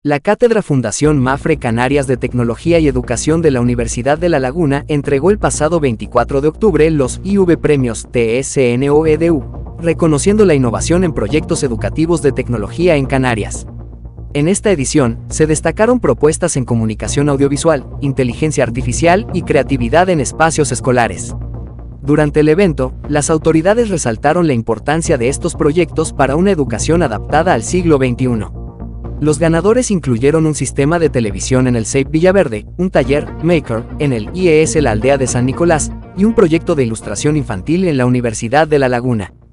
La Cátedra Fundación Mapfre Canarias de Tecnología y Educación de la Universidad de La Laguna entregó el pasado 24 de octubre los IV Premios TSNOEDU, reconociendo la innovación en proyectos educativos de tecnología en Canarias. En esta edición, se destacaron propuestas en comunicación audiovisual, inteligencia artificial y creatividad en espacios escolares. Durante el evento, las autoridades resaltaron la importancia de estos proyectos para una educación adaptada al siglo XXI. Los ganadores incluyeron un sistema de televisión en el CEIP Villaverde, un taller Maker en el IES La Aldea de San Nicolás y un proyecto de ilustración infantil en la Universidad de La Laguna.